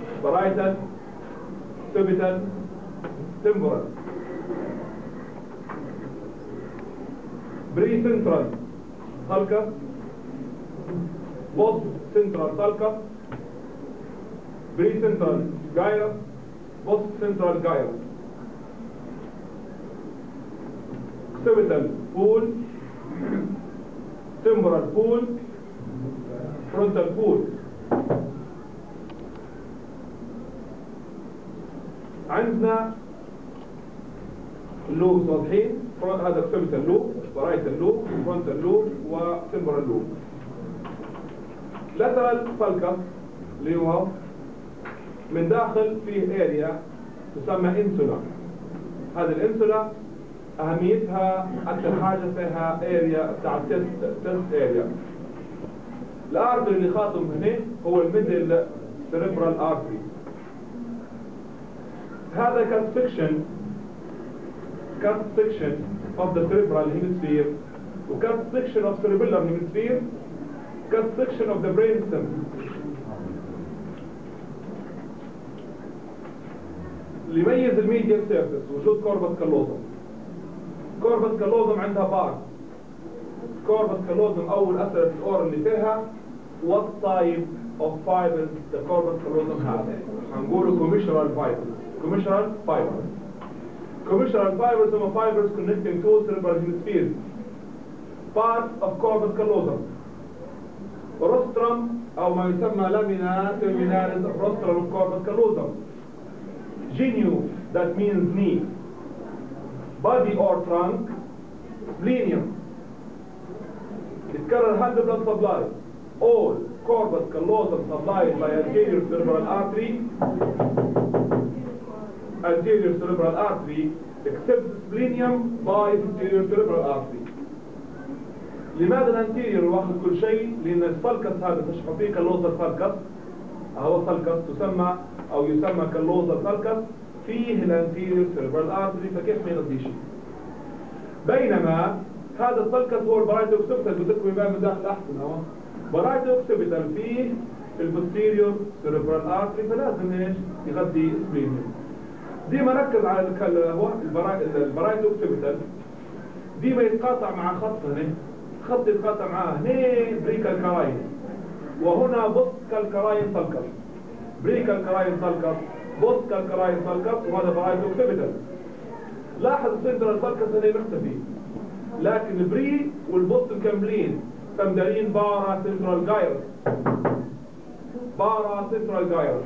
parietal, occipital, temporal. Pre-central sulcus, post-central sulcus, pre-central gyrus, post-central gyrus. Occipital pool, temporal pool, frontal pool. عندنا اللوبس واضحين، هذا occipital لوب، parietal لوب، frontal لوب، وtemporal لوب. lateral sulcus اللي هو من داخل فيه اريا تسمى انسولا. هذه الانسولا اهميتها اكثر حاجه فيها اريا بتاع تست اريا. الارتري اللي خاطم هنا هو الميدل سيريبرال ارتري. هذا cut section of the cerebral hemisphere و cut section of cerebellar hemisphere, cut section of the brain stem. اللي يميز الميديال سيرفيس وجود كوربس كالوزم. كوربس كالوزم عندها بار. كوربس كالوزم اول اثر الاور اللي فيها what type of fibers the corpus callosum has. هنقوله commissural fibers. Commissural fibers. Commissural fibers are fibers connecting two cerebral hemispheres. Part of corpus callosum. Rostrum أو ما يسمى lamina terminalis of rostrum of corpus callosum. Genu, that means knee. Body or trunk. Splenium. يتكرر hand blood supply. All corpus callosum supplied by anterior cerebral artery, except splenium by posterior cerebral artery. لماذا الانتيريور واخذ كل شيء؟ لأن الفالكس هذا تشبه فيه كاللوزر فالكس، هو فالكس تسمى أو يسمى كاللوزر فالكس، فيه الانتيريور cerebral artery، فكيف ما يغطي شيء؟ بينما هذا الفالكس هو البرايتو اوكسيبيتال، بدكم يبان من داخل أحسن أهو. برايتو اوكسيبيتال فيه البوستيريور سيريبرال ارتري، فلازم ايش؟ يغذي سبلينيوم. ديما ركز على البرايتو اوكسيبيتال، ديما يتقاطع مع خط هنا، خط يتقاطع معاه هنا بريكال كراين، وهنا بوست كالكراين سلكس. بريكال كراين سلكس، بوست كالكراين سلكس، وهذا برايتو اوكسيبيتال. لاحظ السنترال سلكس هنا مختفي، لكن البري والبوست مكملين، فمدارين بارا سنترال جايرس. بارا سنترال جايرس.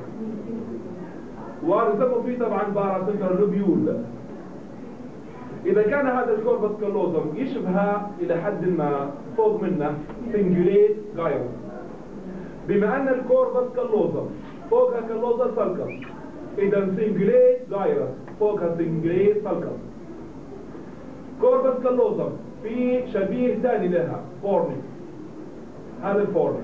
ورسموا فيه طبعا بارا سنترال لوبيول. إذا كان هذا الكوربس كالوزم يشبه إلى حد ما فوق منه سنجوليت جايرس. بما أن الكوربس كالوزم فوقها كالوزر سلكس، إذا سنجوليت جايرس فوقها سنجوليت سلكس. كوربس كالوزم في شبيه ثاني لها فورنكس. هذا الفورنكس.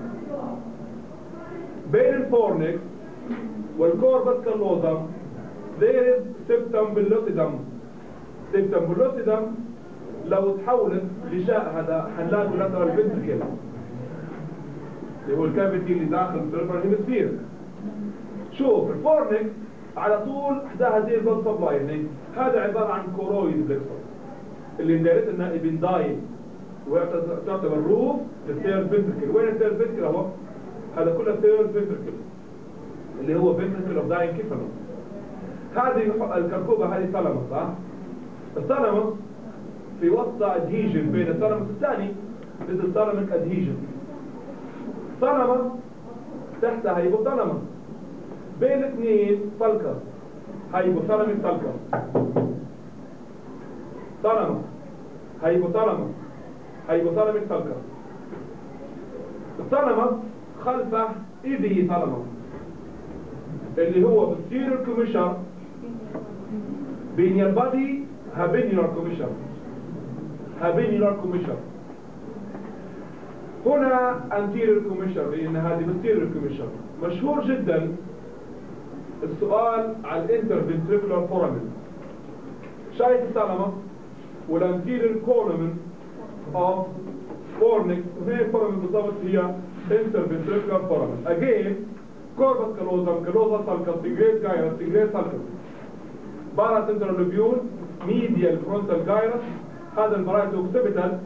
بين الفورنكس والكوربس كالوزم there is septum ballotidum. septum ballotidum لو تحولت غشاء هذا حنلاقي lateral ventricle اللي هو الكافيتي اللي داخل السيربرال هيمسفير. شوف الفورنكس على طول حداها زي البلد سبلاي هنا، هذا عباره عن كورويد بلكسس اللي نديرت لنا ابندايل وتعتبر روف للثيرد فنتركل. وين الثيرد فنتركل اهو؟ هذا كله ثيرد فنتركل اللي هو فنتركل اوف داينكيفالوس. هذه الكركوبه هذه ثالاموس صح؟ الثالاموس في وسط ادهيجن بين الثالاموس الثاني مثل ثالاميك ادهيجن. ثالاموس تحتها هايبوثالاموس، بين الاثنين فالكس هايبوثالاميك فالكس. ثالاموس هايبوثالاموس هايبوثالاميك فالكس. الثالاموس خلفه ايدي ثالاموس اللي هو posterior commissure بين البادي habenular commissure. habenular commissure. هنا anterior commissure لأن هذه posterior commissure. مشهور جدا السؤال على الانترفنتريكولار فورامين. شايف الثالاموس والانتيريور كولومن اوف فورنكس، وهي الفورامين بالضبط هي interventricular foramen. Again كوربس كالوزم كالوزا سالكس سنجريت جايرس سنجريت سالكس بارا سنترال لوبيول ميديال فرونتال جايرس هذا البرايتو اوكسيبيتال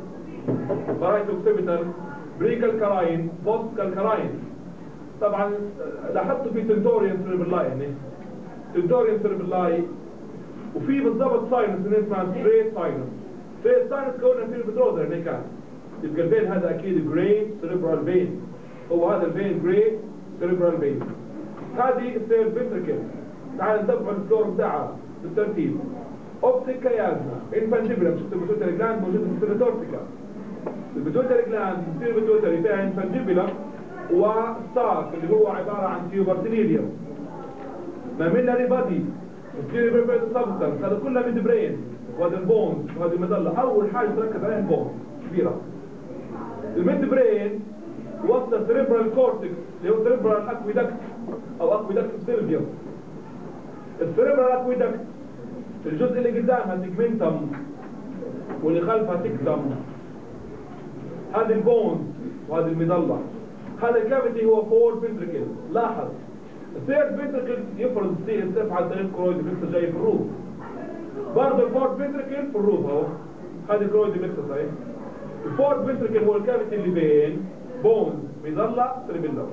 بريكال كراين بوست كالكراين. طبعا لاحظتوا في تنتوريان سيربلاي يعني تنتوريان سيربلاي وفي بالضبط ساينس اسمها ستريت ساينس. ستريت ساينس كونها في البتروزر هناك كان يبقى الفين هذا اكيد جراي سيربرال فين، هو هذا الفين جراي سيربرال فين. هذه السير فنتركل. تعال نتبع الفلور بتاعها بالترتيب. اوبتيك كيازما انفانجيبلم، شفت البيتوتري جلاند موجود في السيرتورتيكا. البيتوتري جلاند بتصير بيتوتري فيها انفانجيبلم وستاك اللي هو عباره عن تيوبرتينيليوم. ماميلاري بادي بتصير بيرفيرت سبستانس، هذا كله ميد برين وهذا البونز وهذه المظله. اول حاجه تركز عليها البونز كبيره. الميد برين وسط السيريبرال كورتكس اللي هو سيريبرال اكويدكت او اكويدكت سيلفيوم. السيريبرال اكويدكت الجزء اللي قدامها تيجمنتم واللي خلفها تكتم، هذه البونز وهذه المظله. هذا الكافيتي هو فور فنتركل. لاحظ الثيرد فنتركل يفرز السي اس اف على طريق كرويد فيكسس جاي في الروف. برضه الفورد فنتركل في الروف اهو، هذه كرويد فيكسس اهي. الفورد فنتركل هو الكافيتي اللي بين بونز مظله سيربيلم.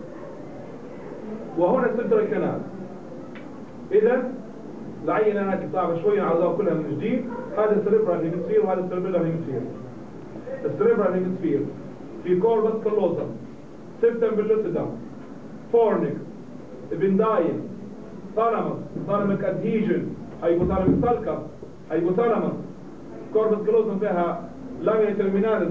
وهنا السنترال كانال. اذا العينه هذه صعبه شويه نعرضها كلها من جديد. هذا السيربرال هيمسفير وهذا السيربيلم هيمسفير. السيربرال هيمسفير في كوربس كالوزم، سيبتم بلوسيدم، فورنكس، ابنداين، ثالاموس، ثالاميك ادهيجن، هايبوثالاميك سالكس، هايبوثالاموس. كوربس كالوزم فيها لامينا ترمينالز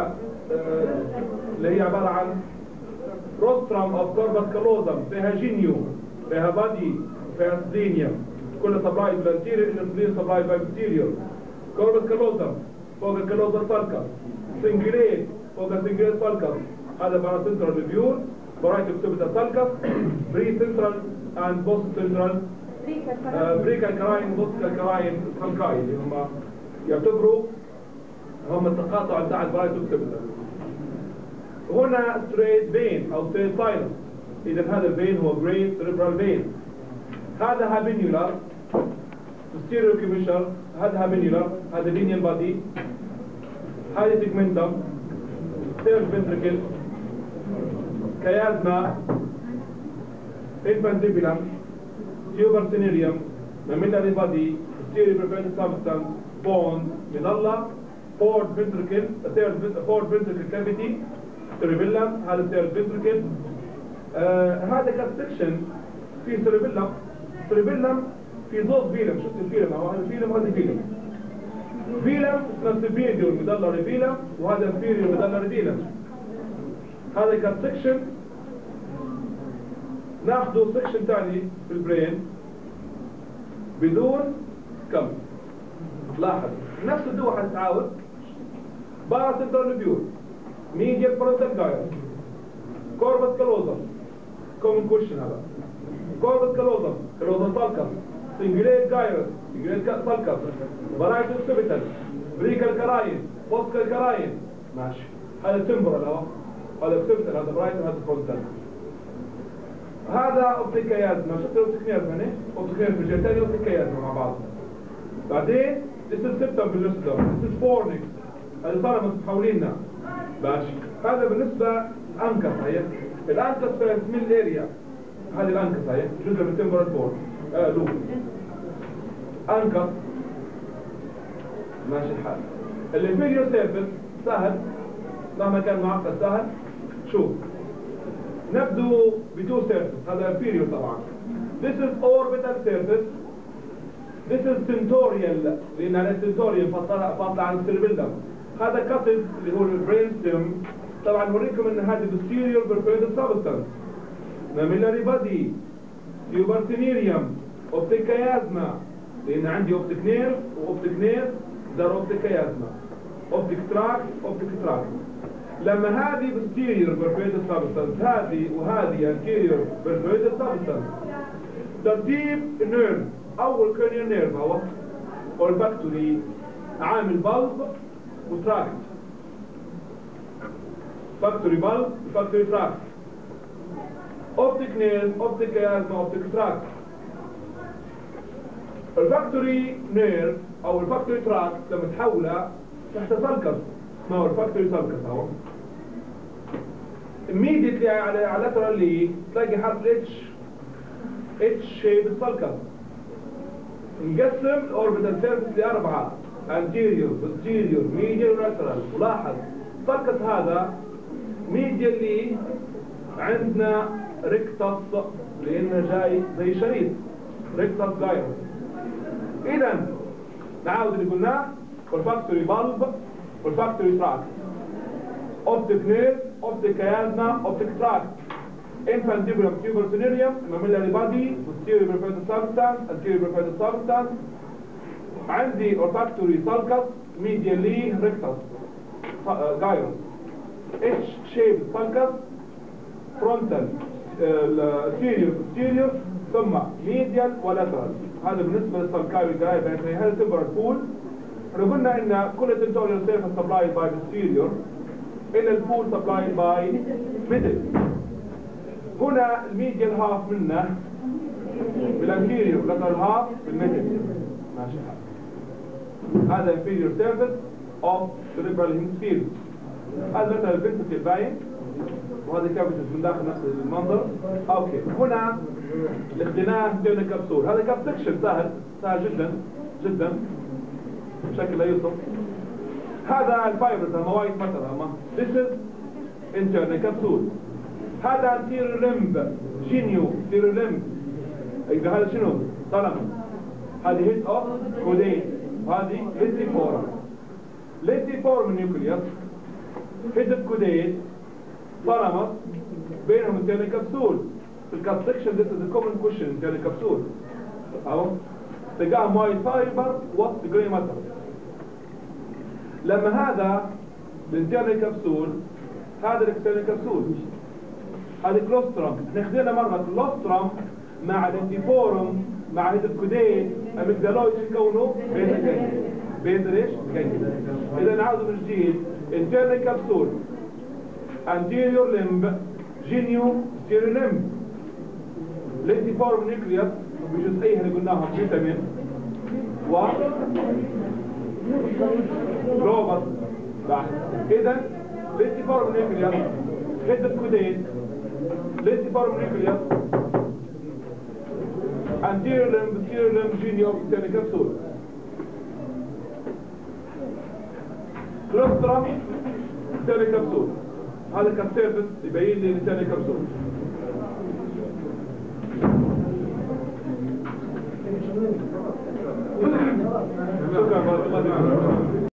اللي هي عباره عن روسترام اوف كوربس كالوزم، فيها جينيو، فيها بادي، فيها سلينيوم. كل سبلايد بالانتيريور الانسولين سبلايد باي بوستيريور. كوربس كالوزم فوق الكالوزا سالكس، سنجليت فوق السنجليت سالكس. هذا بارا سنترال ريفيول برايت اوكسيبيتال سالكس، بري سنترال اند بوست سنترال بريكال كراين بوست كراين سالكاي اللي هم يعتبروا هم التقاطع بتاع البرايت اوكسيبيتال. هنا ستريت فين او ستريت ساينس. اذا هذا الفين هو جريت سيربرال فين. هذا هابينيولار posterior كيميشر، هذا هابينيولار، هذا لينيال بادي، هذه تيجمنتم، ثيرد فنتركل، كيازما، انفانتيبيلم، تيوبرتينيليوم، ماميلاري بادي، posterior preferred substance، بونز، مظله، فورد فنتركل، فورد فنتركل كافيتي، سيربيلم، هذا ثيرد فنتركل. هذا كالسكشن في سيربيلم. سيربيلم في زوز فيلم، شفت الفيلم اهو، هذا فيلم وهذا فيلم. فيلم اسمه سبيديو مدلر فيلم وهذا انفيريور مدلر فيلم. هذا كالسكشن. ناخذ سكشن ثاني في البرين بدون كم. لاحظ نفس الدواء حتتعاود. بارا سنترال لوبيول، ميديال فرونتال جايرس، كوربس كالوزم، كومن كوشن هذا. كوربس كالوزم، كالوزم سالكس، سنجليت جايرس، سنجليت سالكس، برايت اوكسيبيتال، بريكال كراين، بوست كراين. ماشي. هذا تمبرال اهو، هذا اوكسيبيتال، هذا برايت وهذا فرونتال. هذا اوبتيك كيازما، شفت الاوبتيك نيرف هنا؟ اوبتيك نيرف في الجهه الثانيه اوبتيك كيازما مع بعض. بعدين this is septum pellucidum، this is fornix، هذا ثالاموس حوالينا. ماشي. هذا بالنسبه انكس هي. الانكس في سميل اريا. هذه الانكس هي جزء من تمبرال بورد لوب. انكس ماشي الحال. الانفيريور سيرفيس سهل مهما كان معقد سهل. شوف نبدو بتو سيرفيس. هذا انفيريور طبعا. This is orbital surface. This is tentorial لأن على tentorial فاصلة عن السيربيلم. هذا كاسد اللي هو البرين ستيم. طبعا نوريكم ان هذه posterior perforated substance. ماميلاري بادي، تيوبرتينيليوم، اوبتيك كيازما لأن عندي اوبتيك نيرف واوبتيك نيرف دار اوبتيك كيازما. اوبتيك تراك اوبتيك تراك. لما هذه posterior perforated substance هذه وهذه anterior perforated substance ترتيب نيرف. أول كرنيال نيرف هو olfactory عامل بلب وتراكت. فاكتوري بلب وفاكتوري تراكت. اوبتيك نيرف، اوبتيك كيازما، اوبتيك تراكت. الفاكتوري نيرف او الفاكتوري تراكت لما تحولها تحت سلكس اسمه الفاكتوري سلكس اهو. immediately على laterally تلاقي حرف اتش شيب السلكس. نقسم الاوربيتال سيرفيس لاربعه anterior posterior medial lateral. ولاحظ السلكس هذا medially عندنا ريكتس لانه جاي زي شريط ريكتس جايروس. اذا نعاود اللي قلناه والفاكتوري بالب والفاكتوري تراكت. اوبتيك نيرف، اوبتيك كيازما، اوبتيك تراكت. infundibulum tubercularium mammillary body posterior perforated substance anterior perforated substance. عندي olfactory sulcus medially rectus gyrus. H shaped sulcus frontal anterior posterior ثم medial ولاترال. هذا بالنسبه للسلكاوي جاي بين هذا temporal pool. احنا قلنا ان كل tentorial surface supplied by posterior الى البول supplied by middle. هنا الميديال هاف منه بالانتيريور lateral هاف بالميدل. ماشي حال. هذا inferior surface of cerebral hemisphere. هذا lateral ventricle باين وهذا كابيتس من داخل نفس المنظر. اوكي هنا الاختناق بين الكبسول. هذا كاب سكشن سهل جدا جدا بشكل لا يوصف. هذا الفايبرز الموايد مثلا this is internal capsule. هذا anterior limb genio anterior limb. يبقى هذا شنو؟ ثالاموس. هذه هيد اوف كودين وهذه ليتيفورم. ليتيفورم نيوكليوس هيد اوف كودين ثالاموس بينهم internal capsule. في الكاب سكشن this is a common question internal capsule. اهو تلقاها مايد فايبر وسط جراي ماتر. لما هذا الانترنال كبسول هذا الاكسترنال كبسول هذا كلوسترم. احنا خدينا مره كلوسترم مع الانتيفورم مع الكودين اميجدالويد يكونوا بين ايش؟ اذا نعاود من جديد انترنال كبسول anterior limb genio posterior limb. الانتيفورم نيوكليوس بجزئيه اللي قلناهم فيتامين و روبوت. اذا ليتيفورم نيوكليوس هيد الكودين ليتيفورم نيوكليوس anterior limb posterior limb genio posterior capsule. كلوسترم posterior capsule. هذا كالسيرفس يبين لي posterior capsule. شكرا بارك الله فيك.